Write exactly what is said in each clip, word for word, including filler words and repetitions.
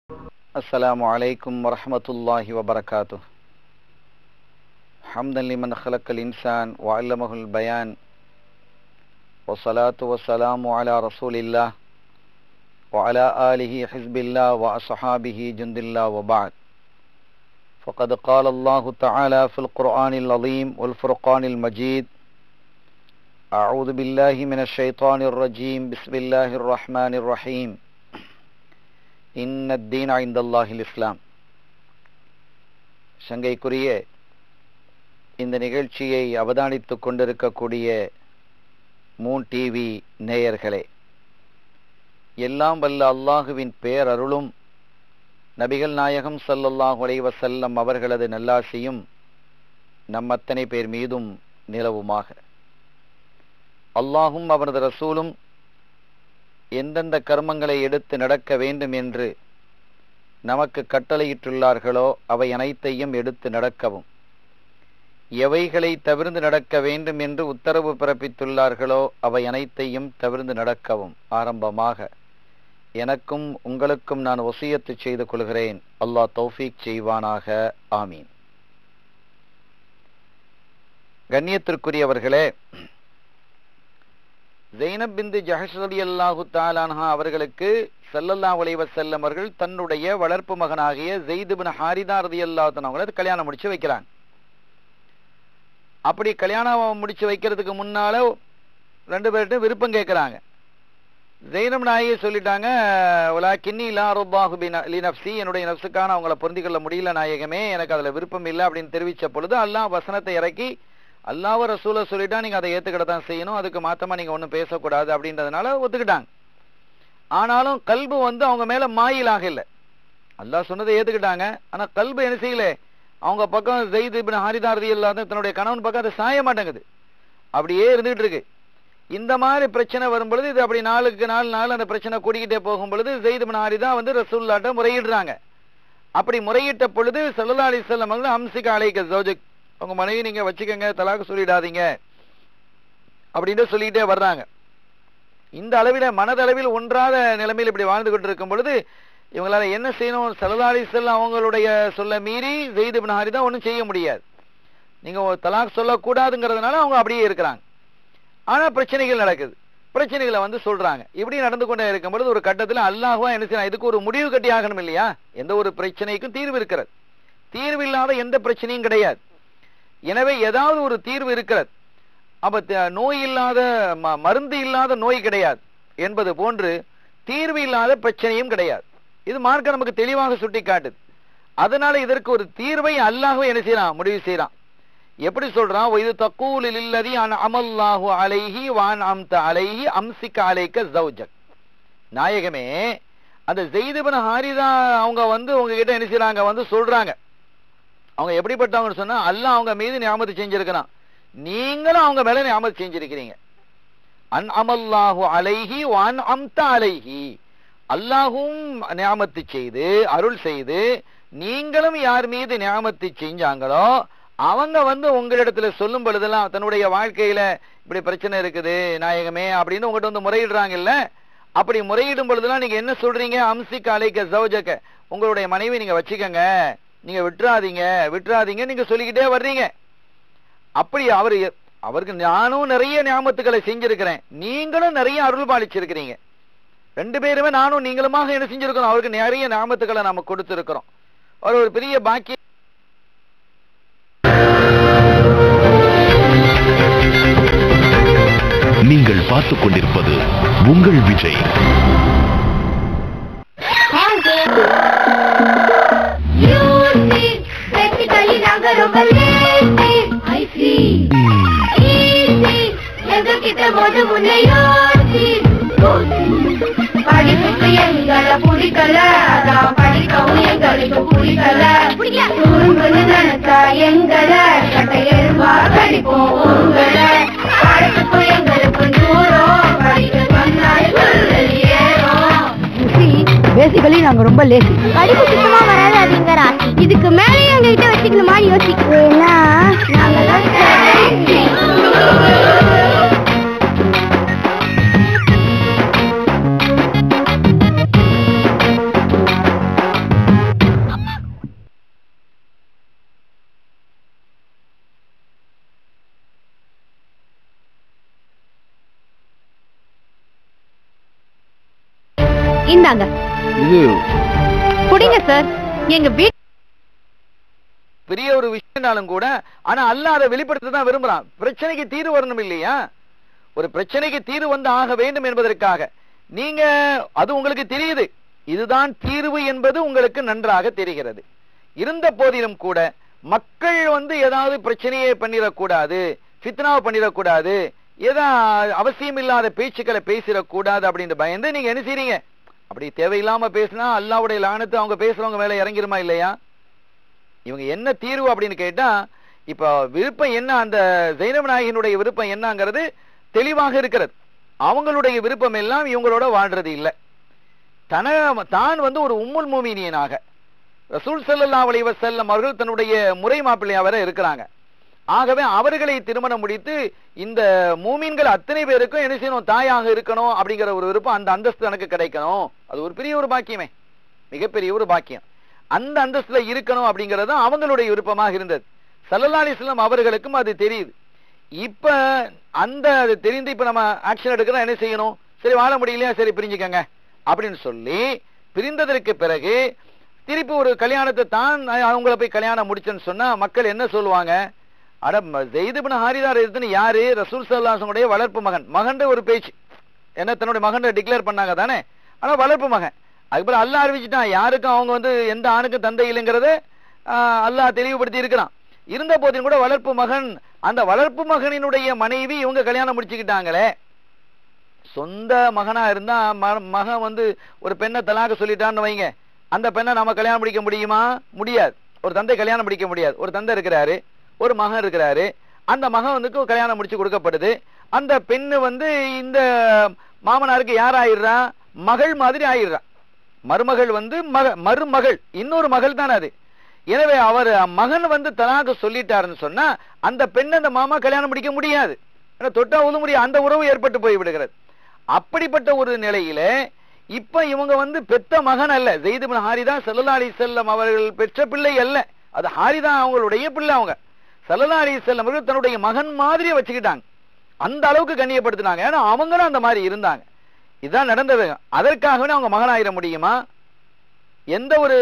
अस्सलामु अलैकुम वरहमतुल्लाहि वबरकातुह। हम्दन लिमन खलक़ल इंसान व अल्लमहुल बयान वस्सलातु वस्सलामु अला रसूलिल्लाह व अला आलिहि हिज़्बिल्लाह व अस्हाबिहि जुंदिल्लाह व बाद। फ़क़द क़ाल अल्लाहु तआला फ़िल क़ुरआनिल अज़ीम वल फ़ुरक़ानिल मजीद। अऊज़ु बिल्लाहि मिनश शैतानिर रजीम। बिस्मिल्लाहिर रहमानिर रहीम। இன்ன தீன இந்தல்லாஹில் இஸ்லாம். சங்கைக்குரிய இந்த நிகழ்ச்சியை அவதானித்துக் கொண்டிருக்கக்கூடிய மூன் டிவி நேயர்களே, எல்லாம் வல்ல அல்லாஹுவின் பேரருளும் நபிகள் நாயகம் ஸல்லல்லாஹு அலைஹி வஸல்லம் அவர்களது நல்லாசியும் நம் அத்தனை பேர் மீதும் நிலவுமாக. அல்லாஹும் அவரது ரசூலும் எந்தெந்த கர்மங்களை எடுத்து நடக்க வேண்டும் என்று நமக்கு கட்டளையிட்டுள்ளார்களோ அவை அனைத்தையும் எடுத்து நடக்கவும், எவைகளை தவிர்த்து நடக்க வேண்டும் என்று உத்தரவு பிறப்பித்துள்ளார்களோ அவை அனைத்தையும் தவிர்த்து நடக்கவும் ஆரம்பமாக எனக்கும் உங்களுக்கும் நான் வசியத்து செய்து கொள்கிறேன். அல்லாஹ் தௌஃபீக் செய்வானாக. ஆமீன். கண்ணியத்திற்குரியவர்களே, ஸைனப் பின்த் ஜஹஷ் ரலியல்லாஹு தஆலா அன்ஹா அவர்களுக்கு ஸல்லல்லாஹு அலைஹி வஸல்லம் அவர்கள் தன்னுடைய வளர்ப்பு மகனாகிய ஸைத் இப்னு ஹாரிதா ரலியல்லாஹு தஆலா அவங்களை கல்யாணம் முடிச்சு வைக்கிறாங்க. அப்படி கல்யாணம் முடிச்சு வைக்கிறதுக்கு முன்னால ரெண்டு பேர்கிட்ட விருப்பம் கேட்குறாங்க. ஸைனப் நாயகி சொல்லிட்டாங்க, வலாக்கின்னி லா அர்தாஹு லி நஃப்ஸி, என்னுடைய நஃப்ஸுக்கான அவங்கள பொருந்திக் கொள்ள முடியல நாயகமே, எனக்கு அதில் விருப்பம் இல்லை அப்படின்னு தெரிவித்த பொழுது அல்லாஹ் வசனத்தை இறக்கி, அல்லாஹ் ரசூலை சொல்லிட்டா நீங்க அதை ஏத்துக்கிட்ட தான் செய்யணும், அதுக்கு மாத்தமா நீங்க ஒன்றும் பேசக்கூடாது அப்படின்றதுனால ஒத்துக்கிட்டாங்க. ஆனாலும் கல்பு வந்து அவங்க மேல மாயிலாக இல்லை. அல்லாஹ் சொன்னதை ஏத்துக்கிட்டாங்க, ஆனா கல்பு என்ன செய்யல, அவங்க பக்கம் ஸைத் இப்னு ஹாரிதா ரலியல்லாஹு அன்ஹு தன்னுடைய கணவன் பக்கம் அதை சாய மாட்டேங்குது, அப்படியே இருந்துகிட்டு இருக்கு. இந்த மாதிரி பிரச்சனை வரும் பொழுது இது அப்படி நாளுக்கு நாள் நாள் அந்த பிரச்சனை கூடிக்கிட்டே போகும் பொழுது ஸைத் இப்னு ஹாரிதா வந்து ரசூலுல்லாஹ்ட்ட முறையிடுறாங்க. அப்படி முறையிட்ட பொழுது ஸல்லல்லாஹு அலைஹி வஸல்லம் அவங்க அம்சிக அலைக ஸௌஜக், உங்க மனைவி நீங்க வச்சுக்கங்க, தலாக்கு சொல்லிடாதீங்க அப்படின்னு சொல்லிட்டே வர்றாங்க. இந்த அளவில மனதளவில் ஒன்றாத நிலைமையில் இப்படி வாழ்ந்து கொண்டு இருக்கும் பொழுது இவங்களால என்ன செய்யணும், ஸல்லல்லாஹு அலைஹி வஸல்லம் அவங்களுடைய சொல்ல மீறி ஸைத் இப்னு ஹாரிதா ஒன்றும் செய்ய முடியாது. நீங்க தலாக் சொல்லக்கூடாதுங்கிறதுனால அவங்க அப்படியே இருக்கிறாங்க. ஆனா பிரச்சனைகள் நடக்குது, பிரச்சனைகளை வந்து சொல்றாங்க. இப்படி நடந்து கொண்டே இருக்கும் பொழுது ஒரு கட்டத்தில் அல்லாஹ்வா என்ன செய்யணும், இதுக்கு ஒரு முடிவு கட்டி ஆகணும் இல்லையா? எந்த ஒரு பிரச்சனைக்கும் தீர்வு இருக்கிறது, தீர்வு இல்லாத எந்த பிரச்சனையும் கிடையாது. எனவே ஏதாவது ஒரு தீர்வு இருக்கிறது. அப்ப நோய் இல்லாத மருந்து இல்லாத நோய் கிடையாது என்பது போன்று தீர்வு இல்லாத பிரச்சனையும் கிடையாது. இது மார்க்க நமக்கு தெளிவாக சுட்டி காட்டுது. அதனால இதற்கு ஒரு தீர்வை அல்லாஹ்வே என்ன செய்யறான், முடிவு செய்யறான். எப்படி சொல்றான், இது தக்கூலு லில்லதி அன்அமல்லாஹு அலைஹி வ அன்அம்த அலைஹி அம்சிக அலைக ஸௌஜக். நாயகமே, அந்த ஸைத் இப்னு ஹாரிதா அவங்க வந்து உங்ககிட்ட என்ன செய்யறாங்க, வந்து சொல்றாங்க. அவங்க எப்படிப்பட்டவங்க சொன்னா, அல்லாஹ் அவங்க மீது நியாமத்து செஞ்சிருக்கிறான், நீங்களும் அவங்க மேல நியாமத்து செஞ்சிருக்கிறீங்க. அன்அமல்லாஹு அலைஹி வ அன்அம்த அலைஹி, அல்லாஹும் நியாமத்து செய்து அருள் செய்து நீங்களும் யார் மீது நியாமத்து செஞ்சாங்களோ அவங்க வந்து உங்களிடத்துல சொல்லும் பொழுதெல்லாம் தன்னுடைய வாழ்க்கையில இப்படி பிரச்சனை இருக்குது நாயகமே அப்படின்னு உங்கள்கிட்ட வந்து முறையிடுறாங்க இல்ல, அப்படி முறையிடும் பொழுதெல்லாம் நீங்க என்ன சொல்றீங்க, அம்சிக அலைக ஸௌஜக, உங்களுடைய மனைவி நீங்க வச்சுக்கங்க, நீங்க விட்டுறாதீங்க விட்டுறாதீங்க நீங்க சொல்லிக்கிட்டே வர்றீங்க. அப்படி அவரு அவருக்கு நானும் நிறைய நியாமத்துக்களை செஞ்சிருக்கிறேன், நீங்களும் நிறைய அருள் பாலிச்சிருக்கிறீங்க, ரெண்டு பேருமே நானும் நீங்களுமாக என்ன செஞ்சிருக்கிறோம், அவருக்கு நிறைய நியாமத்துக்களை நாம கொடுத்திருக்கிறோம். அவர் ஒரு பெரிய பாக்கியம். நீங்கள் பார்த்துக் கொண்டிருப்பது உங்கள் விஜய். படிப்புக்கு எங்களை பிடிக்கல, அதான் படிக்கவும் எங்களுக்கு பிடிக்கல, நினைச்சா எங்களை கட்டை எறும்பா கடிப்போம் உங்களை, படிப்புக்கு எங்களுக்கு தூரம் படிக்க சொன்னால் ஏறும். பேசிக்கலி நாங்க ரொம்ப லேசி, படிப்பு சுத்தமா வராது அப்படிங்கிறா, இதுக்கு மேலே எங்ககிட்ட வச்சுக்கணுமா யோசிக்கிறேன்னா நாங்கெல்லாம் இந்தாங்க இது குடிங்க சார். எங்க வீட்டு பெரிய ஒரு விஷயம்னாலும் கூட ஆனா அல்லாஹ் அதை வெளிப்படுத்த தான் விரும்புறான். பிரச்சனைக்கு தீர்வு வரணும் இல்லையா? ஒரு பிரச்சனைக்கு தீர்வு வந்து ஆக வேண்டும் என்பதற்காக நீங்க அது உங்களுக்கு தெரியுது, இதுதான் தீர்வு என்பது உங்களுக்கு நன்றாக தெரிகிறது. இருந்த போதிலும் கூட மக்கள் வந்து ஏதாவது பிரச்சனையை பண்ணிடக்கூடாது, ஃபித்னாவை பண்ணிடக்கூடாது, ஏதா அவசியம் இல்லாத பேச்சுக்களை பேசிடக்கூடாது அப்படின்னு பயந்து நீங்க என்ன செய்றீங்க? அப்படி தேவையில்லாம பேசினா அல்லாஹ்வுடைய லானத்து அவங்க பேசுறவங்க மேல இறங்கிருமா இல்லையா? இவங்க என்ன தீர்வு அப்படின்னு கேட்டா, இப்ப விருப்பம் என்ன, அந்த ஜைனப் நாயகியினுடைய விருப்பம் என்னங்கிறது தெளிவாக இருக்கிறது. அவங்களுடைய விருப்பம் எல்லாம் இவங்களோட வாழ்றது இல்லை. தன தான் வந்து ஒரு உம்முல் மூமினியனாக ரசூல் ஸல்லல்லாஹு அலைஹி வஸல்லம் அவர்கள் தன்னுடைய முறை மாப்பிள்ளையாவர இருக்கிறாங்க. ஆகவே அவர்களை திருமணம் முடித்து இந்த மூமின்கள் அத்தனை பேருக்கும் என்ன செய்யணும், தாயாக இருக்கணும் அப்படிங்கிற ஒரு விருப்பம், அந்த அந்தஸ்து எனக்கு கிடைக்கணும். அது ஒரு பெரிய ஒரு பாக்கியமே, மிகப்பெரிய ஒரு பாக்கியம். அந்த அந்தஸ்துல இருக்கணும் அப்படிங்கிறது அவங்களுடைய விருப்பமாக இருந்தது. ஸல்லல்லாஹு அலைஹி வஸல்லம் அவர்களுக்கும் அது தெரியுது. இப்ப அந்த அது தெரிந்து இப்ப நம்ம ஆக்ஷன் எடுக்கிறோம். என்ன செய்யணும்? சரி வாழ முடியலையா, சரி பிரிஞ்சுக்கங்க அப்படின்னு சொல்லி பிரிந்ததற்கு பிறகு திருப்பி ஒரு கல்யாணத்தை தான் அவங்கள போய் கல்யாணம் முடிச்சேன்னு சொன்னா மக்கள் என்ன சொல்லுவாங்க? அட ஸைத் இப்னு ஹாரிஸா ரலியல்லாஹு யாரு? ரசூல் ஸல்லல்லாஹு அலைஹி வஸல்லம் வளர்ப்பு மகன். மகன்ற ஒரு பேச்சு என்ன, தன்னுடைய மகன் டிக்ளேர் பண்ணாங்க தானே, ஆனா வளர்ப்பு மகன். அதுக்கப்புறம் அல்லாஹ் அறிவிச்சுட்டான் யாருக்கும் அவங்க வந்து எந்த ஆணுக்கும் தந்தை இல்லைங்கிறத அல்லாஹ் தெளிவுபடுத்தி இருக்கிறான். இருந்த போதிலும் கூட வளர்ப்பு மகன், அந்த வளர்ப்பு மகனினுடைய மனைவி இவங்க கல்யாணம் முடிச்சுக்கிட்டாங்களே. சொந்த மகனா இருந்தா மகன் வந்து ஒரு பெண்ணை தலாக சொல்லிட்டான்னு வைங்க, அந்த பெண்ணை நம்ம கல்யாணம் முடிக்க முடியுமா? முடியாது. ஒரு தந்தை கல்யாணம் முடிக்க முடியாது. ஒரு தந்தை இருக்கிறாரு, ஒரு மகன் இருக்கிறாரு, அந்த மகன் வந்து கல்யாணம் முடிச்சு கொடுக்கப்படுது. அந்த பெண்ணு வந்து இந்த மாமனாருக்கு யார் ஆயிடுறா? மகள் மாதிரி ஆயிடுறா. மருமகள் வந்து மக மருமகள் இன்னொரு மகள் தான் அது. எனவே அவர் மகன் வந்து தலாக சொல்லிட்டாருன்னு சொன்னா அந்த பெண் அந்த மாமா கல்யாணம் முடிக்க முடியாது, தொட்டா உது முடியாது, அந்த உறவு ஏற்பட்டு போய் விடுகிறது. அப்படிப்பட்ட ஒரு நிலையில இப்ப இவங்க வந்து பெத்த மகன் அல்ல, ஸைத் இப்னு ஹாரிஸா ஸல்லல்லாஹு அலைஹி வஸல்லம் அவர்கள் பெற்ற பிள்ளை அல்ல, அது ஹாரிஸா அவங்களுடைய பிள்ளை. அவங்க ஸல்லல்லாஹு அலைஹி வஸல்லம் அவர்கள் தன்னுடைய மகன் மாதிரியே வச்சுக்கிட்டாங்க, அந்த அளவுக்கு கண்ணியப்படுத்தினாங்க. ஏன்னா அவங்களும் அந்த மாதிரி இருந்தாங்க. இதுதான் நடந்தது. அதற்காகவே அவங்க மகனாயிர முடியுமா? எந்த ஒரு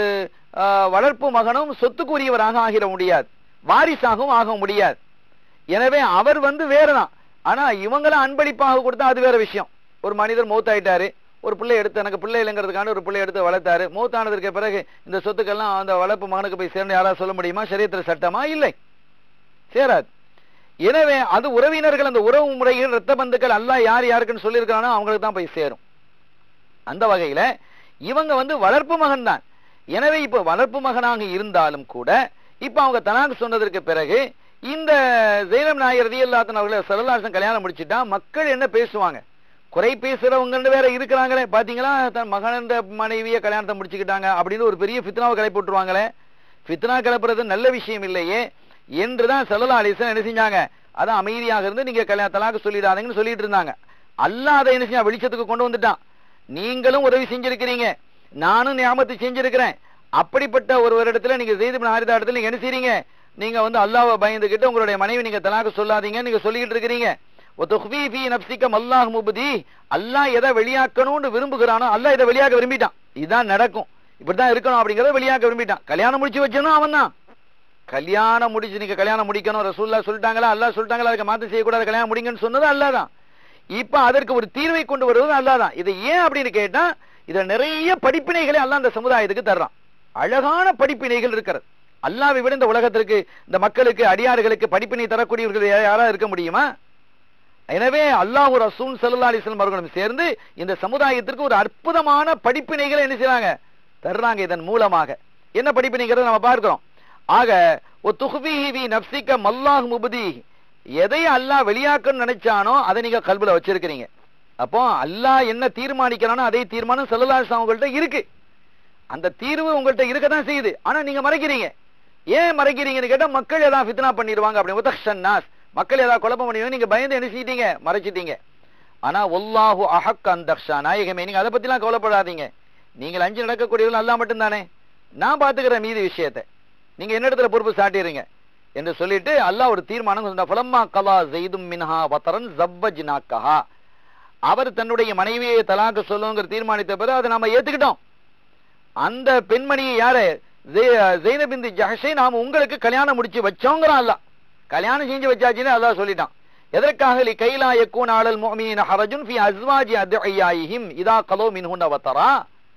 வளர்ப்பு மகனும் சொத்துக்குரியவராக ஆகிட முடியாது, வாரிசாகவும் ஆக முடியாது. எனவே அவர் வந்து வேறதான். ஆனா இவங்களாம் அன்பளிப்பாக கொடுத்தா அது வேற விஷயம். ஒரு மனிதர் மௌத்தாயிட்டாரு, ஒரு பிள்ளை எடுத்து, எனக்கு பிள்ளை இல்லைங்கிறதுக்கான ஒரு பிள்ளை எடுத்து வளர்த்தாரு, மௌத்தானதற்கு பிறகு இந்த சொத்துக்கெல்லாம் அந்த வளர்ப்பு மகனுக்கு போய் சேர்ந்து யாராவது சொல்ல முடியுமா? சரியத்துல சட்டமா? இல்லை, சேராது. எனவே அது உறவினர்கள், அந்த உறவு முறைகள், இரத்த பந்துக்கள் அல்லாஹ் யார் யாருக்குன்னு சொல்லியிருக்கானோ அவங்களுக்கு தான் போய் சேரும். அந்த வகையில இவங்க வந்து வளர்ப்பு மகன் தான். எனவே இப்ப வளர்ப்பு மகனாக இருந்தாலும் கூட இப்ப அவங்க தலாக் சொன்னதற்கு பிறகு இந்த ஸைனப் நாயகி ரலியல்லாஹு அன்ஹா அவர்களை ஸல்லல்லாஹு அலைஹி வஸல்லம் கல்யாணம் முடிச்சிட்டா மக்கள் என்ன பேசுவாங்க? குறை பேசுறவங்க வேற இருக்கிறாங்களே, பாத்தீங்களா தன் மகன் மனைவிய கல்யாணத்தை முடிச்சுக்கிட்டாங்க அப்படின்னு ஒரு பெரிய ஃபித்னாவை கிளப்பி விட்டுருவாங்களே. ஃபித்னா கிளப்புறது நல்ல விஷயம் இல்லையே என்றுதான் ஸல்லல்லாஹு அலைஹி வஸல்லம் என்ன செஞ்சாங்க? அதான் அமைதியாக இருந்து நீங்க கல்யாண தலாக் சொல்லிடாதீங்கன்னு சொல்லிட்டு இருந்தாங்க. அல்லாஹ் அதை என்ன செஞ்சா வெளிச்சத்துக்கு கொண்டு வந்துட்டான். நீங்களும் உதவி செஞ்சிருக்கிறீங்க, நானும் நியாமத்து செஞ்சிருக்கிறேன். அப்படிப்பட்ட ஒரு இடத்துல நீங்க ஸைத் இப்னு ஹாரிஸா இடத்துல நீங்க என்ன செய்றீங்க? நீங்க வந்து அல்லாஹ்வை பயந்துகிட்டு உங்களுடைய மனைவி நீங்க தலாக் சொல்லாதீங்க நீங்க சொல்லிட்டு இருக்கிறீங்க. வதுஃபீ ஃபீ நஃப்ஸிக மல்லாஹ் முப்தி, அல்லாஹ் எதை வெளியாக்கணும்னு விரும்புகிறானோ அல்லாஹ் இதை வெளியாக்க விரும்பிட்டான். இதுதான் நடக்கும், இப்படிதான் இருக்கணும் அப்படிங்கறத வெளியாக்க விரும்பிட்டான். கல்யாணம் முடிச்சு வச்சனும் அவன் தான். கல்யாணம் முடிச்சு நீங்க கல்யாணம் முடிக்கணும் ரசூலுல்லாஹ் சொல்லிட்டாங்களா, அல்லாஹ் சொல்லிட்டாங்களா, அதுக்கு மாத்த செய்யக்கூடாது, கல்யாணம் முடிங்கன்னு சொன்னது அல்லாஹ் தான். இப்ப அதற்கு ஒரு தீர்வை கொண்டு வருவது அல்லாஹ் தான். இது ஏன் அப்படின்னு கேட்டா இதுல நிறைய படிப்பினைகளை அல்லாஹ் அந்த சமுதாயத்துக்கு தர்றான். அழகான படிப்பினைகள் இருக்கிறது. அல்லாஹ்வை விட இந்த உலகத்திற்கு, இந்த மக்களுக்கு, அடியார்களுக்கு படிப்பினை தரக்கூடியவர்கள் யாராவது இருக்க முடியுமா? எனவே அல்லாஹ் ரசூல் ஸல்லல்லாஹு அலைஹி வஸல்லம் அவர்களும் சேர்ந்து இந்த சமுதாயத்திற்கு ஒரு அற்புதமான படிப்பினைகளை என்ன செய்றாங்க? தர்றாங்க. இதன் மூலமாக என்ன படிப்பினைங்கிறத நம்ம பார்க்கிறோம். ஆக வதுஃபீஹி ஃபீ நஃப்ஸிக மல்லாஹ் முப்தி, எதை அல்லாஹ் வெளியாக்கணும்னு நினைச்சானோ அதை நீங்க கல்புல வச்சிருக்கிறீங்க. அப்போ அல்லாஹ் என்ன தீர்மானிக்கிறானோ அதே தீர்மானம் ஸல்லல்லாஹு அலைஹி வஸல்லம் உங்கள்ட்ட இருக்கு. அந்த தீர்வு உங்கள்ட்ட இருக்கதான் செய்யுது. ஆனா நீங்க மறைக்கிறீங்க. ஏன் மறைக்கிறீங்கன்னு கேட்டா மக்கள் ஏதாவது ஃபித்னா பண்ணிடுவாங்க அப்படி, வதக்ஷன் நாஸ், மக்கள் ஏதாவது குழப்பம் பண்ணிடுவாங்க, நீங்க பயந்து என்ன செய்யிட்டீங்க? மறைச்சிட்டீங்க. ஆனா வல்லாஹு அஹக் அன் தக்ஷா, நாயகமே நீங்க அதை பத்திலாம் கவலைப்படாதீங்க, நீங்கள் அஞ்சு நடக்கக்கூடியவர்கள் அல்லாஹ் மட்டும் தானே, நான் பாத்துக்கிறேன் மீதி விஷயத்தை, நீங்க என்னிடத்துல பொறுப்பு சாட்டிடுறீங்க என்று சொல்லிட்டு அல்லாஹ் ஒரு தீர்மானம் சொன்னா, ஃபலம்மா கலா ஸைதும் மின்ஹா வதரன் ஸவ்வஜ்னாக்கஹா, அவர் தன்னுடைய மனைவியை தலாக்கு சொல்லுங்கிற தீர்மானித்த பிறகு அதை நாம ஏத்துக்கிட்டோம். அந்த பெண்மணியை யாரு ஸைனப் பின்த் ஜஹ்ஷை நாம் உங்களுக்கு கல்யாணம் முடிச்சு வச்சோங்கிறான் அல்லாஹ். கல்யாணம் செஞ்சு வச்சாச்சுன்னு அல்லாஹ் சொல்லிட்டான். எதற்காக? லிகைலா யகூன அலல் முஃமினீன ஹரஜுன் ஃபீ அஸ்வாஜி அத்இயாயிஹிம் இதா கலோ மின்ஹுன்ன வதரா.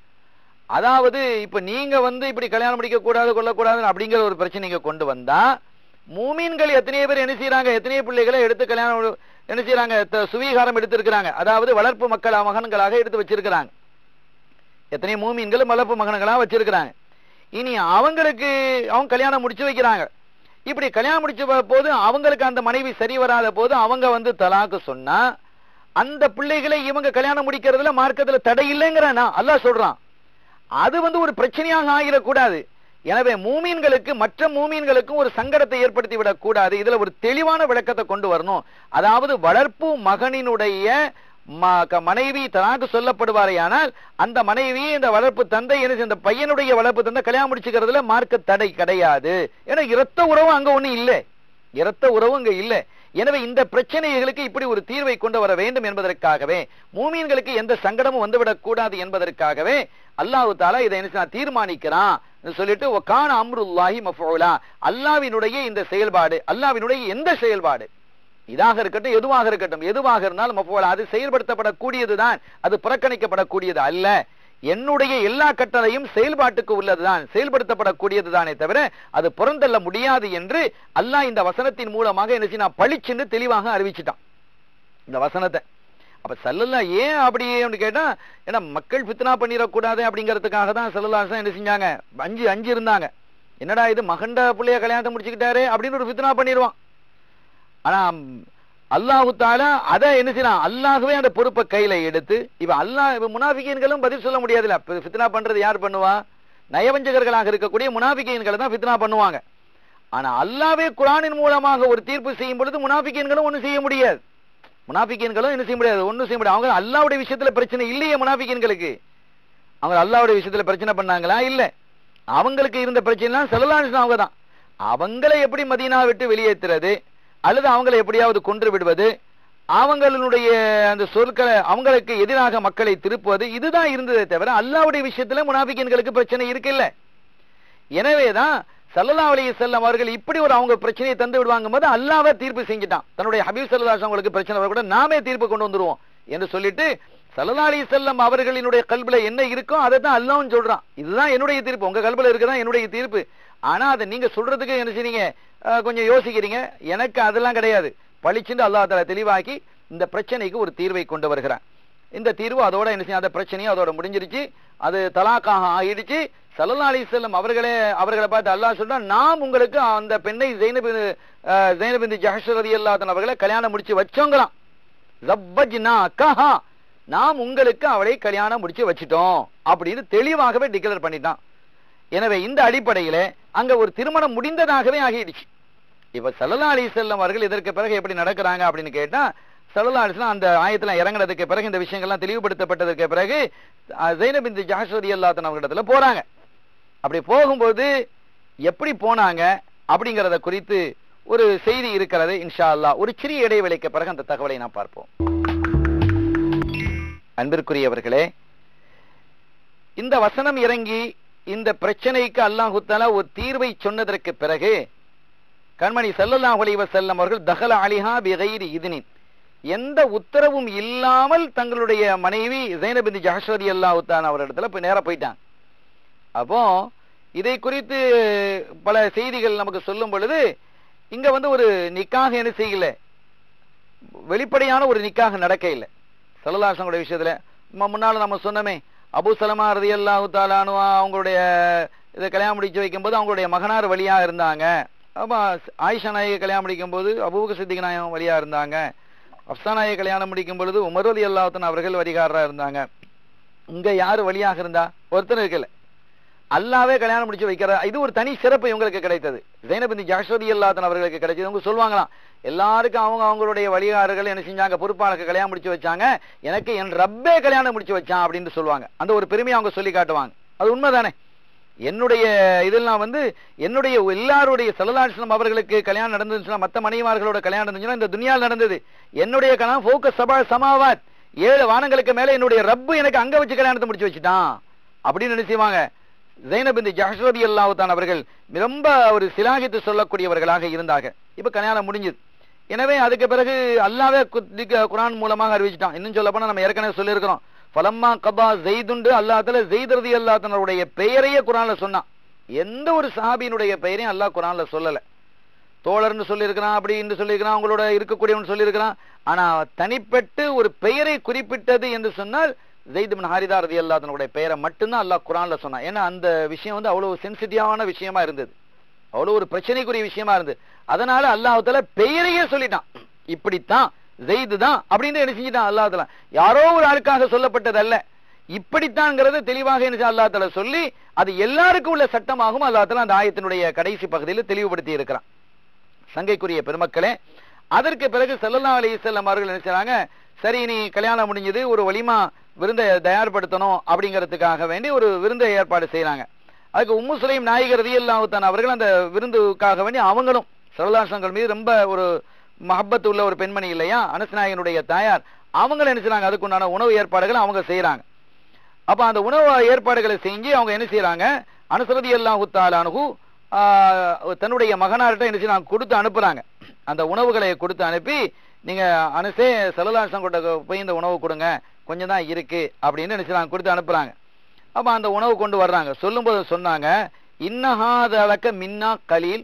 அதாவது இப்ப நீங்க வந்து இப்படி கல்யாணம் முடிக்க கூடாது கொள்ளக்கூடாது அப்படிங்கிற ஒரு பிரச்சனை நீங்க கொண்டு வந்தா மூமீன்கள் எத்தனையோ பேர் என்ன செய்யறாங்க, எத்தனையோ பிள்ளைகளை எடுத்து கல்யாணம் என்ன செய்யறாங்க, சுவீகாரம் எடுத்திருக்கிறாங்க. அதாவது வளர்ப்பு மக்கள் மகன்களாக எடுத்து வச்சிருக்கிறாங்க. எத்தனையோ மூமீன்கள் வளர்ப்பு மகன்களாக வச்சிருக்கிறாங்க. இனி அவங்களுக்கு அவங்க கல்யாணம் முடிச்சு வைக்கிறாங்க. இப்படி கல்யாணம் முடிச்ச போது அவங்களுக்கு அந்த மனைவி சரி வராத போது அவங்க வந்து தலாக்கு சொன்னா அந்த பிள்ளைகளை இவங்க கல்யாணம் முடிக்கிறதுல மார்க்கத்துல தடை இல்லைங்கிறானா அல்லாஹ் சொல்றான். அது வந்து ஒரு பிரச்சனையாக ஆகிடக்கூடாது. எனவே மூமீன்களுக்கு மற்ற மூமீன்களுக்கும் ஒரு சங்கடத்தை ஏற்படுத்தி விடக் கூடாது. இதுல ஒரு தெளிவான விளக்கத்தை கொண்டு வரணும். அதாவது வளர்ப்பு மகனினுடைய மனைவி தலாக்கு சொல்லப்படுவாரையானால் அந்த மனைவி இந்த வளர்ப்பு தந்தை என்ன இந்த பையனுடைய வளர்ப்பு தந்தை கல்யாணம் முடிச்சுக்கிறதுல மார்க்க தடை கிடையாது. ஏன்னா இரத்த உறவு அங்க ஒண்ணு இல்லை, இரத்த உறவு அங்க இல்லை. எனவே இந்த பிரச்சனைகளுக்கு இப்படி ஒரு தீர்வை கொண்டு வர வேண்டும் என்பதற்காகவே மூமீன்களுக்கு எந்த சங்கடமும் வந்துவிடக் கூடாது என்பதற்காகவே அல்லாஹ் தஆலா இதை என்ன தீர்மானிக்கிறான் சொல்லிட்டு வகான அம்ருல்லாஹி மஃஊலா. அல்லாஹ்வினுடைய இந்த செயல்பாடு, அல்லாஹ்வினுடைய எந்த செயல்பாடு இதாக இருக்கட்டும் எதுவாக இருக்கட்டும், எதுவாக இருந்தாலும் மஃஊலா அது செயல்படுத்தப்படக்கூடியதுதான், அது புறக்கணிக்கப்படக்கூடியது அல்ல. என்னுடைய எல்லா கட்டளையும் செயல்பாட்டுக்கு உள்ளதுதான், செயல்படுத்தப்படக்கூடியதுதானே தவிர அது புறந்தள்ள முடியாது என்று அல்லாஹ் இந்த வசனத்தின் மூலமாக என்ன செய்ய பளிச்சென்று தெளிவாக அறிவிச்சிட்டான் இந்த வசனத்தை. அப்ப ஸல்லல்லாஹு ஏன் அப்படியே கேட்டா, ஏன்னா மக்கள் ஃபித்னா பண்ணிடக்கூடாது அப்படிங்கிறதுக்காக தான் ஸல்லல்லாஹு என்ன செஞ்சாங்க, அஞ்சு அஞ்சு இருந்தாங்க. என்னடா இது மகண்ட பிள்ளைய கல்யாணத்தை முடிச்சுக்கிட்டாரு அப்படின்னு ஒரு ஃபித்னா பண்ணிடுவான். ஆனா அல்லாஹு தஆலா அதை என்ன செய்யலாம், அல்லாஹ்வே அந்த பொறுப்பை கையில எடுத்து இப்ப அல்லாஹ் முனாஃபிகீன்களும் பதில் சொல்ல முடியாதுல்ல. ஃபித்னா பண்றது யார் பண்ணுவா? நயவஞ்சகர்களாக இருக்கக்கூடிய முனாஃபிகீன்களை தான் ஃபித்னா பண்ணுவாங்க. ஆனா அல்லாஹ்வே குர்ஆனின் மூலமாக ஒரு தீர்ப்பு செய்யும் பொழுது முனாஃபிகீன்களும் ஒன்றும் செய்ய முடியாது. முனாஃபிகீன்களும் என்ன செய்ய முடியாது, ஒன்றும் செய்ய முடியாது. அவங்க அல்லாஹ்வுடைய விஷயத்துல பிரச்சனை இல்லையே முனாஃபிகீன்களுக்கு. அவங்க அல்லாஹ்வுடைய விஷயத்துல பிரச்சனை பண்ணாங்களா? இல்ல. அவங்களுக்கு இருந்த பிரச்சனை ஸல்லல்லாஹு அலைஹி வஸல்லம் அவங்க தான். அவங்களை எப்படி மதீனா விட்டு வெளியேற்றுறது அல்லது அவங்களை எப்படியாவது கொன்று விடுவது, அவங்களுடைய அந்த சொற்களை அவங்களுக்கு எதிராக மக்களை திருப்புவது, இதுதான் இருந்ததே தவிர அல்லாஹ்வுடைய விஷயத்துல முனாஃபிகீன்களுக்கு பிரச்சனை இருக்குல்ல. எனவேதான் ஸல்லல்லாஹு அலைஹி வஸல்லம் அவர்கள் இப்படி ஒரு அவங்க பிரச்சனையை தந்து விடுவாங்க போது அல்லாஹ்வே தீர்ப்பு செஞ்சிட்டான். தன்னுடைய ஹபீப் ஸல்லல்லாஹு அலைஹி வஸல்லம் பிரச்சனை வரக்கூட நாமே தீர்ப்பு கொண்டு வந்துருவோம் என்று சொல்லிட்டு ஸல்லல்லாஹு அலைஹி வஸல்லம் அவர்களினுடைய கல்புல என்ன இருக்கோ அதை தான் அல்லாஹ்வும் சொல்றான். இதுதான் என்னுடைய தீர்ப்பு, உங்க கல்புல இருக்குதான் என்னுடைய தீர்ப்பு. ஆனா அதை நீங்க சொல்றதுக்கு என்ன செய்றீங்க, கொஞ்சம் யோசிக்கிறீங்க. எனக்கு அதெல்லாம் கிடையாது. பளிச்சுண்டு அல்லாஹ் தஆலா தெளிவாக்கி இந்த பிரச்சனைக்கு ஒரு தீர்வை கொண்டு வருகிறான். இந்த தீர்வு அதோட என்ன செய்ய, அந்த பிரச்சனையும் அதோட முடிஞ்சிருச்சு, அது தலாக்காக ஆயிடுச்சு. ஸல்லல்லாஹு அலைஹி வஸல்லம் அவர்களே அவர்களை பார்த்து அல்லாஹ் சொல்றான், நாம் உங்களுக்கு அந்த பெண்ணை ஸைனப் ஸைனப் பின்த் ஜஹ்ஷ் ரலியல்லாஹு அன்ஹா அவர்களை கல்யாணம் முடிச்சு வச்சோங்களாம். ஸவ்வஜ்னாகஹா, நாம் உங்களுக்கு அவளை கல்யாணம் முடிச்சு வச்சிட்டோம் அப்படின்னு தெளிவாகவே டிக்ளேர் பண்ணிட்டான். எனவே இந்த அடிப்படையில அங்க ஒரு திருமணம் முடிந்ததாகவே ஆகிடுச்சு. இப்ப ஸல்லல்லாஹு அலைஹி வஸல்லம் அவர்கள் இதற்கு பிறகு எப்படி நடக்கிறாங்க அப்படின்னு கேட்டா, ஸல்லல்லாஹு அலைஹி வஸல்லம் அந்த ஆயத்துல இறங்கினதுக்கு பிறகு இந்த விஷயங்கள்லாம் தெளிவுபடுத்தப்பட்டதற்கு பிறகு ஸைனப் பின்த் ஜஹ்ஷ் ரலியல்லாஹு அன்ஹா அவர்களிடத்துல போறாங்க. அப்படி போகும்போது எப்படி போனாங்க அப்படிங்கறத குறித்து ஒரு செய்தி இருக்கிறது. இன்ஷா அல்லாஹ் ஒரு சிறிய இடைவேளைக்கு பிறகு அந்த தகவலை நாம் பார்ப்போம். அன்பிற்குரியவர்களே, இந்த வசனம் இறங்கி இந்த பிரச்சனைக்கு அல்லாஹு தஆலா ஒரு தீர்வை சொன்னதற்கு பிறகு கண்மணி ஸல்லல்லாஹு அலைஹி வஸல்லம் அவர்கள் தகல அலிஹா பிகைரி இத்னின், எந்த உத்தரவும் இல்லாமல் தங்களுடைய மனைவி ஸைனப் பின்த் ஜஹ்ஷ் ரலியல்லாஹு தஆலா அவரிடத்துல போய் நேரா போயிட்டாங்க. அப்போ இதை குறித்து பல செய்திகள் நமக்கு சொல்லும் பொழுது இங்க வந்து ஒரு நிக்காக என்ன செய்யல, வெளிப்படையான ஒரு நிக்காக நடக்க இல்லை. ஸல்லல்லாஹு அலைஹி வஸல்லம் விஷயத்துல முன்னால நம்ம சொன்னமே, அபூ சலமா ரலியல்லாஹு தஆலா அன்ஹு அவங்களுடைய இதை கல்யாணம் முடிச்சு வைக்கும் போது அவங்களுடைய மகனார் வழியா இருந்தாங்க. அப்ப ஆயிஷா நாயகி கல்யாணம் முடிக்கும் போது அபூபக்கர் சித்திக் நாயகம் வழியா இருந்தாங்க. அஃப்ஸா நாயகி கல்யாணம் முடிக்கும் பொழுது உமர் ரலியல்லாஹு தஆலா அவர்கள் வழிகாரரா இருந்தாங்க. இங்க யாரு வழியாக இருந்தா? ஒருத்தர் இருக்கல, அல்லாஹ்வே கல்யாணம் முடிச்சு வைக்கிற. இது ஒரு தனி சிறப்பு இவங்களுக்கு கிடைத்தது. ஸைனப் பின்த் ஜஹ்ஷ் ரலியல்லாஹு தஆலா அவர்களுக்கு கிடைச்சது. அவங்க சொல்லுவாங்களாம், எல்லாருக்கும் அவங்க அவங்களுடைய வழிகாரர்கள் என்ன செஞ்சாங்க, பொறுப்பாளருக்கு கல்யாணம் முடிச்சு வச்சாங்க, எனக்கு என் ரப்பே கல்யாணம் முடிச்சு வச்சான் அப்படின்னு சொல்லுவாங்க. அந்த ஒரு பெருமையை அவங்க சொல்லி காட்டுவாங்க. அது உண்மைதானே. என்னுடைய இதெல்லாம் வந்து என்னுடைய எல்லாருடைய ஸல்லல்லாஹு அலைஹி வஸல்லம் அவர்களுக்கு கல்யாணம் நடந்துச்சுன்னா, மற்ற மனைவிமார்களோட கல்யாணம் நடந்துச்சுன்னா இந்த துனியாவில் நடந்தது. என்னுடைய கல்யாணம் ஃபௌக சபா சமாவாத், ஏழு வானங்களுக்கு மேல என்னுடைய ரப்பு எனக்கு அங்க வச்சு கல்யாணத்தை முடிச்சு வச்சுட்டான் அப்படின்னு நினைச்சுவாங்க. ஜைனப் பின்த் ஜஹ்ஷ் ரலியல்லாஹு தஆலா அவர்கள் ரொம்ப ஒரு சிலாகித்து சொல்லக்கூடியவர்களாக இருந்தாங்க. இப்ப கல்யாணம் முடிஞ்சது. எனவே அதுக்கு பிறகு அல்லாஹ்வே குர்ஆன் மூலமாக அறிவிச்சிட்டான். இன்னும் சொல்ல போனா நம்ம ஏற்கனவே சொல்லியிருக்கிறோம், ஃபலம்மா கபா ஸைதுண்டு அல்லாஹ் தஆலா ஸைத் ரலியல்லாஹு தஆலாவுடைய பெயரையே குர்ஆன்ல சொன்னான். எந்த ஒரு சஹாபியினுடைய பெயரையும் அல்லாஹ் குர்ஆன்ல சொல்லல. தோழர்னு சொல்லியிருக்கிறான், அப்படின்னு சொல்லியிருக்கிறான், அவங்களோட இருக்கக்கூடியவன் சொல்லியிருக்கிறான். ஆனா தனிப்பட்டு ஒரு பெயரை குறிப்பிட்டது என்று சொன்னால் ஸைத் இப்னு ஹாரிதா ரலியல்லாஹு தஆலாவுடைய பெயரை மட்டும்தான் அல்லாஹ் குர்ஆன்ல சொன்னான். ஏன்னா அந்த விஷயம் வந்து அவ்வளவு சென்சிட்டிவான விஷயமா இருந்தது, அவ்வளவு ஒரு பிரச்சனைக்குரிய விஷயமா இருந்தது. அதனால அல்லாஹ் தஆலா பெயரையே சொல்லிட்டான், இப்படித்தான் ஸைத் தான் அப்படின்னு என்ன செஞ்சிட்டான் அல்லாஹ் தஆலா. யாரோ ஒரு ஆளுக்காக சொல்லப்பட்டது அல்ல, இப்படித்தான்ங்கிறது தெளிவாக என்ன அல்லாஹ் தஆலா சொல்லி அது எல்லாருக்கும் உள்ள சட்டமாகவும் அல்லாஹ் தஆலா அந்த ஆயத்தினுடைய கடைசி பகுதியில் தெளிவுபடுத்தி இருக்கிறான். சங்கைக்குரிய பெருமக்களே, அதற்கு பிறகு ஸல்லல்லாஹு அலைஹி வஸல்லம் அவர்கள் என்ன செய்றாங்க, சரி நீ கல்யாணம் முடிஞ்சது, ஒரு வலிமா விருந்தை தயார்படுத்தணும் அப்படிங்கிறதுக்காக வேண்டி ஒரு விருந்தை ஏற்பாடு செய்யறாங்க. அதுக்கு உம்மு சுலைம் நாயகர் ரலியல்லாஹு தஆலா அவர்கள் அந்த விருந்துக்காக வேண்டி அவங்களும் ஸல்லல்லாஹு அலைஹி வஸல்லம் மீது ரொம்ப ஒரு மஹப்பத் உள்ள ஒரு பெண்மணி இல்லையா, அனஸ் நாயகனுடைய தாயார், அவங்க என்ன செய்றாங்க, அதுக்குண்டான உணவு ஏற்பாடுகளை அவங்க செய்யறாங்க. அப்ப அந்த உணவு ஏற்பாடுகளை செஞ்சு அவங்க என்ன செய்யறாங்க, அனஸ் ரலியல்லாஹு தஆலா அன்ஹு தன்னுடைய மகனார்கிட்ட என்ன செய்யறாங்க, கொடுத்து அனுப்புறாங்க. அந்த உணவுகளை கொடுத்து அனுப்பி, நீங்க அனசே ஸல்லல்லாஹு அலைஹி வஸல்லம் கிட்ட போய் இந்த உணவு கொடுங்க, கொஞ்சம் தான் இருக்கு அப்படின்னு என்ன செய்யறாங்க, கொடுத்து அனுப்புறாங்க. அப்ப அந்த உணவு கொண்டு வர்றாங்க. சொல்லும் போது சொன்னாங்க, இன்னஹாதலக மின்னா கலீல்,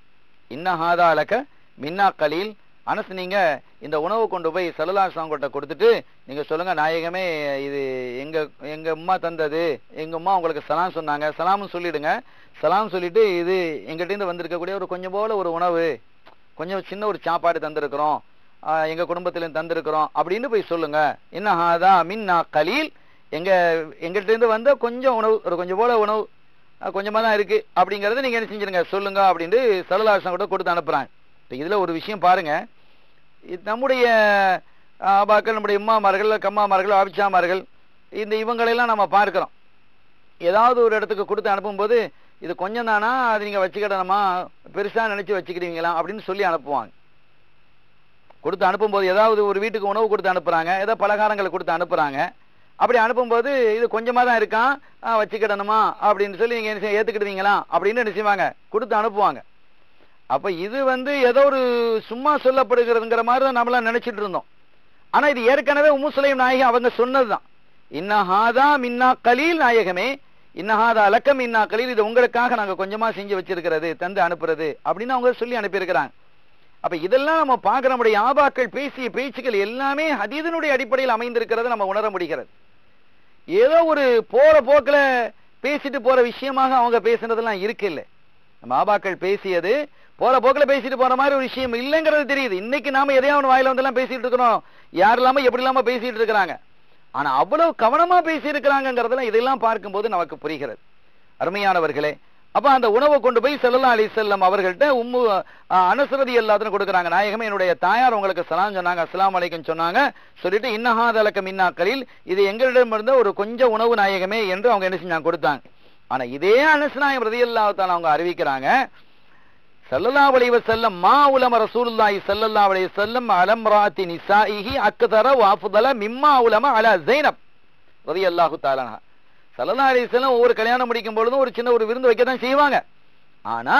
இன்னஹாதலக மின்னா கலீல், அனஸ் நீங்க இந்த உணவு கொண்டு போய் ஸல்லல்லாஹு அலைஹி வஸல்லம் கிட்ட கொடுத்துட்டு நீங்க சொல்லுங்க, நாயகமே இது எங்க எங்க அம்மா தந்தது, எங்க அம்மா உங்களுக்கு சலாம் சொன்னாங்க, சலாமும் சொல்லிடுங்க, சலாம் சொல்லிட்டு இது எங்கிட்ட இருந்து வந்திருக்கக்கூடிய ஒரு கொஞ்சம் போல ஒரு உணவு, கொஞ்சம் சின்ன ஒரு சாப்பாடு தந்திருக்கிறோம், எங்க குடும்பத்திலும் தந்திருக்கிறோம் அப்படின்னு போய் சொல்லுங்க. இன்னஹாதா மின்னா கலீல், எங்க எங்கிட்ட இருந்து வந்த கொஞ்சம் உணவு, ஒரு கொஞ்சம் போல உணவு, கொஞ்சமா தான் இருக்கு அப்படிங்கறத நீங்க என்ன செஞ்சிருங்க சொல்லுங்க அப்படின்னு ஸல்லல்லாஹு அலைஹி வஸல்லம் கூட கொடுத்து அனுப்புறாங்க. இதுல ஒரு விஷயம் பாருங்க, நம்முடைய ஆபாக்கள், நம்முடைய இம்மாமார்கள், கம்மாமார்கள், ஆபிச்சாமார்கள், இந்த இவங்களெல்லாம் நம்ம பார்க்கிறோம். ஏதாவது ஒரு இடத்துக்கு கொடுத்து அனுப்பும்போது இது கொஞ்சம் தானா, அது நீங்க வச்சுக்கிடணுமா, பெருசா நினைச்சு வச்சுக்கிடுவீங்களா அப்படின்னு சொல்லி அனுப்புவாங்க. கொடுத்து அனுப்பும்போது ஏதாவது ஒரு வீட்டுக்கு உணவு கொடுத்து அனுப்புறாங்க, ஏதோ பலகாரங்களை கொடுத்து அனுப்புறாங்க. அப்படி அனுப்பும்போது இது கொஞ்சமா தான் இருக்கான், வச்சுக்கிடணுமா அப்படின்னு சொல்லி நீங்க என்ன ஏத்துக்கிடுவீங்களா அப்படின்னு என்ன செய்வாங்க, கொடுத்து அனுப்புவாங்க. அப்ப இது வந்து ஏதோ ஒரு சும்மா சொல்லப்படுகிறதுங்கிற மாதிரி தான் நம்மளாம் நினைச்சிட்டு இருந்தோம். ஆனா இது ஏற்கனவே உம்மு சுலைம் நாயகி அவங்க சொன்னதுதான். இன்னஹாதா மின்னா கலீல், நாயகமே இன்னஹாதா லக்க மின்னா கலீல், இது உங்களுக்காக நாங்க கொஞ்சமா செஞ்சு வச்சிருக்கிறது, தந்து அனுப்புறது அப்படின்னு அவங்க சொல்லி அனுப்பியிருக்கிறாங்க. அப்ப இதெல்லாம் நம்ம பார்க்கிற நம்முடைய ஆபாக்கள் பேசிய பேச்சுக்கள் எல்லாமே ஹதீஸினுடைய அடிப்படையில் அமைந்திருக்கிறது நம்ம உணர முடிகிறது. ஏதோ ஒரு போற போக்குல பேசிட்டு போற விஷயமாக அவங்க பேசுனதெல்லாம் இருக்கு இல்ல. நம்ம ஆபாக்கள் பேசியது போற போக்குல பேசிட்டு போற மாதிரி ஒரு விஷயம் இல்லைங்கிறது தெரியுது. இன்னைக்கு நாம எதையாவது வாயில வந்து எல்லாம் பேசிட்டு இருக்கிறோம், யார் இல்லாம எப்படி இல்லாம பேசிட்டு இருக்கிறாங்க. ஆனா அவ்வளவு கவனமா பேசி இருக்கிறாங்கிறதெல்லாம் இதெல்லாம் பார்க்கும்போது நமக்கு புரிகிறது. அருமையானவர்களே, அப்ப அந்த உணவை கொண்டு போய் ஸல்லல்லாஹு அலைஹி வஸல்லம் அவர்கள்ட்ட உம்மு அனஸ் ரலியல்லாஹு கொடுக்குறாங்க. நாயகமே என்னுடைய தாயார் உங்களுக்கு சலாம் சொன்னாங்க, அஸ்ஸலாமு அலைக்கும் சொன்னாங்க. சொல்லிட்டு இன்னஹாதலக மின்னா கலீல், இது எங்களிடம் இருந்த ஒரு கொஞ்சம் உணவு நாயகமே என்று அவங்க என்ன செஞ்சாங்க, கொடுத்தாங்க. ஆனா இதே அனஸ் நாயகம் ரலியல்லாஹு தஆலா அவங்க அறிவிக்கிறாங்க, ஸல்லல்லாஹு அலைஹி வஸல்லம் மா உலம ரசூலுல்லாஹி ஸல்லல்லாஹு அலைஹி வஸல்லம் அலம்ராத்தி நிசாஇஹி அக்தர வ அஃதல மிம்மா உலம அலா ஸைனப் ரலியல்லாஹு தஆலா. ஸல்லல்லாஹு அலைஹி வஸல்லம் ஒவ்வொரு கல்யாணம் முடிக்கும் பொழுதும் ஒரு சின்ன ஒரு விருந்து வைக்க தான் செய்வாங்க. ஆனா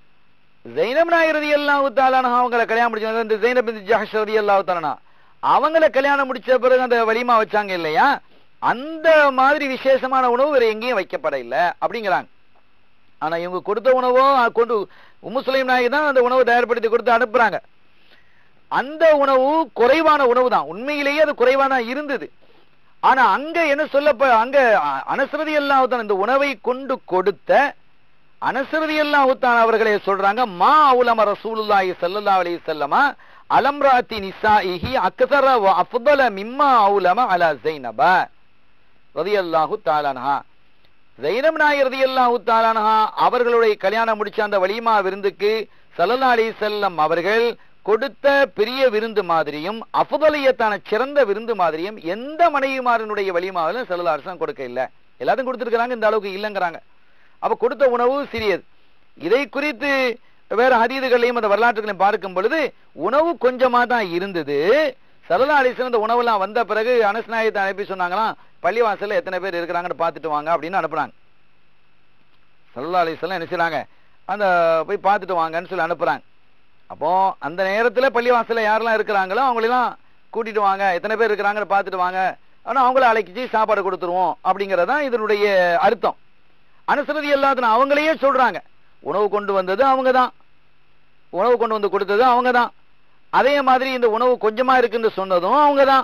ஸைனப் நாயகி ரலியல்லாஹு தஆலா அவங்கள கல்யாணம் முடிச்சாங்க, இந்த ஸைனப் பின்த் ஜஹ்ஷ் ரலியல்லாஹு தஆலா அவங்கள கல்யாணம் முடிச்ச பிறகு அந்த வலிமா வச்சாங்க இல்லையா, அந்த மாதிரி விசேஷமான உணவு வேற எங்கேயும் வைக்கப்பட இல்லை அப்படிங்கிறாங்க. ஆனா இவங்க கொடுத்த உணவோ கொண்டு உம்மு சுலைம் நாயகி தான் அந்த உணவு தயார்படுத்தி கொடுத்து அனுப்புறாங்க. அந்த உணவு குறைவான உணவு தான், உண்மையிலேயே அது குறைவான இருந்தது. ஆனா அங்க என்ன சொல்லப்ப அங்க அனஸ் ரலியல்லாஹு தஆலா இந்த உணவை கொண்டு கொடுத்த அனஸ் ரலியல்லாஹு தஆலா அவர்களே சொல்றாங்க, மா உலம ரசூலுல்லாஹி ஸல்லல்லாஹு அலைஹி வஸல்லம் அலம்ராத்தி நிசாஇஹி அக்ஸர வ அஃதல மிம்மா உலம அலா ஸைனப ரலியல்லாஹு தஆலா அன்ஹா. ஸைனப் நாயகி ரலியல்லாஹு தஆலா அன்ஹா அவர்களுடைய கல்யாணம் முடிச்ச அந்த வலிமா விருந்துக்கு ஸல்லல்லாஹு அலைஹி வஸல்லம் அவர்கள் கொடுத்த பெரிய விருந்து மாதிரியும் அஃதலியத்தான சிறந்த விருந்து மாதிரியும் எந்த மனைவிமாரனுடைய வலிமாவிலும் ஸல்லல்லாஹு அலைஹி வஸல்லம் கொடுக்க இல்லை. எல்லாத்தையும் கொடுத்திருக்கிறாங்க, இந்த அளவுக்கு இல்லைங்கிறாங்க. அப்ப கொடுத்த உணவு சிறியது. இதை குறித்து வேற ஹதீதுகளையும் அந்த வரலாற்றுகளையும் பார்க்கும் பொழுது உணவு கொஞ்சமா தான் இருந்தது. ஸல்லல்லாஹு அலைஹி வஸல்லம் இந்த உணவெல்லாம் வந்த பிறகு அனஸ் நாயகத்தை அனுப்பி சொன்னாங்களாம், பள்ளிவாசல்ல எத்தனை பேர் இருக்கிறாங்கன்னு பார்த்துட்டு வாங்க அப்படின்னு அனுப்புறாங்க. ஸல்லல்லாஹு அலைஹி வஸல்லம் என்ன செய்றாங்க, அந்த போய் பார்த்துட்டு வாங்கன்னு சொல்லி அனுப்புறாங்க. அப்போ அந்த நேரத்தில் பள்ளிவாசல்ல யாரெல்லாம் இருக்கிறாங்களோ அவங்களெல்லாம் கூட்டிட்டு வாங்க, எத்தனை பேர் இருக்கிறாங்கன்னு பார்த்துட்டு வாங்க, ஆனால் அவங்கள அழைச்சி சாப்பாடு கொடுத்துருவோம் அப்படிங்கிறதான் இதனுடைய அர்த்தம். அனஸ் ரலியல்லாஹு அன்ஹு அவங்களையே சொல்றாங்க, உணவு கொண்டு வந்தது அவங்க தான், உணவு கொண்டு வந்து கொடுத்தது அவங்க தான், அதே மாதிரி இந்த உணவு கொஞ்சமா இருக்குன்னு சொன்னதும் அவங்க தான்.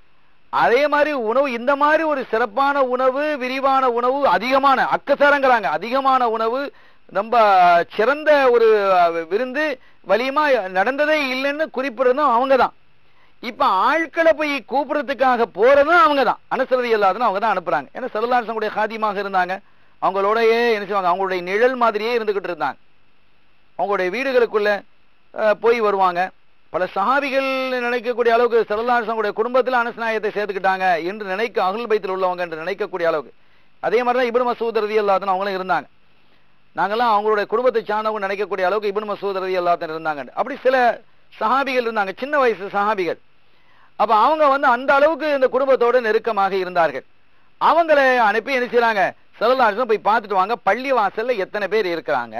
அதே மாதிரி உணவு இந்த மாதிரி ஒரு சிறப்பான உணவு, விரிவான உணவு, அதிகமான அக்கசாரங்கிறாங்க, அதிகமான உணவு, ரொம்ப சிறந்த ஒரு விருந்து வலியமா நடந்ததே இல்லைன்னு குறிப்பிடுறதும் அவங்க தான். இப்ப ஆட்களை போய் கூப்பிடுறதுக்காக போறதும் அவங்க தான். அனஸ் ரலியல்லாஹு அன்ஹு அவங்க தான் அனுப்புறாங்க. ஏன்னா ஸல்லல்லாஹு அலைஹி வஸல்லம் காதிமாக இருந்தாங்க, அவங்களோடயே என்ன செய்வாங்க, அவங்களுடைய நிழல் மாதிரியே இருந்துகிட்டு இருந்தாங்க. அவங்களுடைய வீடுகளுக்குள்ள போய் வருவாங்க. பல சஹாபிகள் நினைக்கக்கூடிய அளவுக்கு ஸல்லல்லாஹு அலைஹி வஸல்லம் குடும்பத்தில் அனஸ் நாயகத்தை சேர்த்துக்கிட்டாங்க என்று நினைக்க, அஹ்லுல் பைத்தில் உள்ளவங்க என்று நினைக்கக்கூடிய அளவுக்கு. அதே மாதிரி தான் இப்னு மஸ்ஊத் ரலியல்லாஹு அன்ஹு அவங்களும் இருந்தாங்க. நாங்கெல்லாம் அவங்களுடைய குடும்பத்தை சார்ந்தவங்க நினைக்கக்கூடிய அளவுக்கு இப்னு மஸ்ஊத் ரலியல்லாஹு அன்ஹு இருந்தாங்க. அப்படி சில சஹாபிகள் இருந்தாங்க, சின்ன வயசு சஹாபிகள். அப்ப அவங்க வந்து அந்த அளவுக்கு இந்த குடும்பத்தோடு நெருக்கமாக இருந்தார்கள். அவங்களை அனுப்பி என்ன செய்றாங்க, ஸல்லல்லாஹு அலைஹி வஸல்லம் போய் பார்த்துட்டு வாங்க, பள்ளி வாசல்ல எத்தனை பேர் இருக்கிறாங்க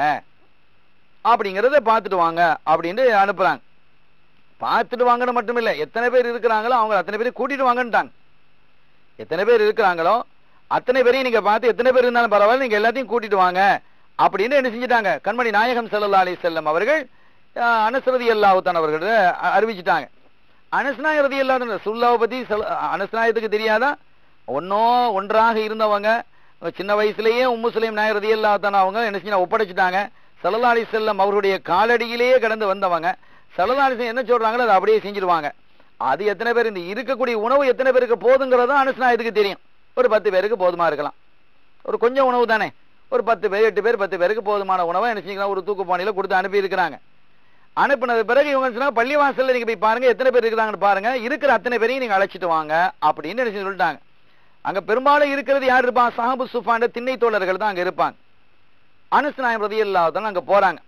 அப்படிங்கறத பார்த்துட்டு வாங்க அப்படின்னு அனுப்புறாங்க. பார்த்துட்டு வாங்கன்னு மட்டும் இல்ல, எத்தனை பேர் இருக்கிறாங்களோ அவங்க அத்தனை பேரும் கூட்டிட்டு வாங்கன்ட்டாங்க. எத்தனை பேர் இருக்கிறாங்களோ அத்தனை பேரையும் நீங்க பார்த்து, எத்தனை பேர் இருந்தாலும் பரவாயில்ல, நீங்க எல்லாத்தையும் கூட்டிட்டு வாங்க அப்படின்னு என்ன செஞ்சுட்டாங்க, கண்மணி நாயகம் ஸல்லல்லாஹு அலைஹி வஸல்லம் அவர்கள் அனஸ் ரலியல்லாஹு தஆலா அவர்கள் அறிவிச்சிட்டாங்க. அனஸ் நாயகம் ரலியல்லாஹு தஆலா ரசூலுல்லாஹ் பத்தி அனஸ் நாயகத்துக்கு தெரியாதா? ஒன்னோ ஒன்றாக இருந்தவங்க, சின்ன வயசுலயே உம்மு சுலைம் நாயகம் ரலியல்லாஹு தஆலா அவங்க என்ன செஞ்சா ஒப்படைச்சிட்டாங்க. ஸல்லல்லாஹு அலைஹி வஸல்லம் அவருடைய காலடியிலேயே கடந்து வந்தவங்க. ஸல்லல்லாஹு அலைஹி வஸல்லம் என்ன சொல்றாங்களோ அதை அப்படியே செஞ்சிருவாங்க. அது எத்தனை பேர், இந்த இருக்கக்கூடிய உணவு எத்தனை பேருக்கு போதுங்கிறதும் அனஸ் நாயகத்துக்கு தெரியும். ஒரு பத்து பேருக்கு போதுமா இருக்கலாம், ஒரு கொஞ்சம் உணவு தானே, ஒரு பத்து பேர் எட்டு பேர் பத்து பேருக்கு போதுமான உணவை என்ன செஞ்சுக்கலாம், ஒரு தூக்கு பானையில கொடுத்து அனுப்பி இருக்கிறாங்க. அனுப்பினது பிறகு இவங்க சொன்னாங்க, பள்ளி வாசல்ல நீங்க போய் பாருங்க, எத்தனை பேர் இருக்கிறாங்கன்னு பாருங்க, இருக்கிற அத்தனை பேரையும் நீங்க அழைச்சிட்டு வாங்க அப்படின்னு என்ன சொல்லிட்டாங்க. அங்க பெரும்பாலும் இருக்கிறது யார் இருப்பாங்க, ஸஹாபு சுஃபான் திண்ணை தோழர்கள் தான் அங்க இருப்பாங்க. அனஸ் நாயகம் ரலியல்லாஹு தஆலா அங்க போறாங்க.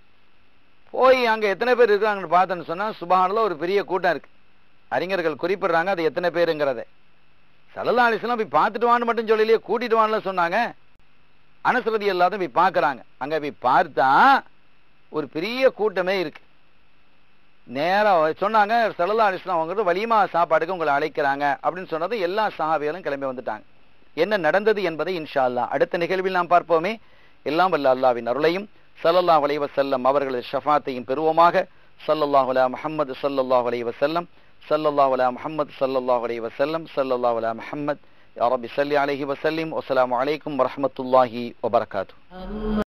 போய் அங்க எத்தனை பேர் இருக்காங்கன்னு பார்த்தேன்னு சொன்னா சுப்ஹானல்லாஹ் ஒரு பெரிய கூட்டம் இருக்கு. அறிஞர்கள் குறிப்பிடுறாங்க அது எத்தனை பேருங்கிறத. ஸல்லல்லாஹு அலைஹி வஸல்லம் போய் பார்த்துட்டு வான்னு மட்டும் சொல்லலையே, கூட்டிட்டு வான்னு சொன்னாங்க. அனஸ் ரலியல்லாஹு தஆலா போய் பார்க்கறாங்க. அங்க போய் பார்த்தா ஒரு பெரிய கூட்டமே இருக்கு. நேரா சொன்னாங்க, ஸல்லல்லாஹு அலைஹி வஸல்லம் அவங்க வலிமா சாப்பாடுக்கு உங்களை அழைக்கிறாங்க அப்படின்னு சொன்னது எல்லா சஹாபிகளும் கிளம்பி வந்துட்டாங்க. என்ன நடந்தது என்பதை இன்ஷா அல்லாஹ் அடுத்த நிகழ்வில் நாம் பார்ப்போமே. எல்லாம் வல்ல அல்லாஹ்வின் அருளையும் ஸல்லல்லாஹு அலைஹி வஸல்லம் அவர்களது ஷஃபாத்தையும் பெறுவோமாக. ஸல்லல்லாஹு அலா முஹம்மது ஸல்லல்லாஹு அலைஹி வஸல்லம், ஸல்லல்லாஹு அலா முஹம்மது ஸல்லல்லாஹு அலைஹி வஸல்லம், ஸல்லல்லாஹு அலா முஹம்மத். யா ரப்பி ஸல்லி அலைஹி வஸல்லிம். வஸ்ஸலாமு அலைக்கும் வரஹ்மத்துல்லாஹி வபரகாத்துஹு.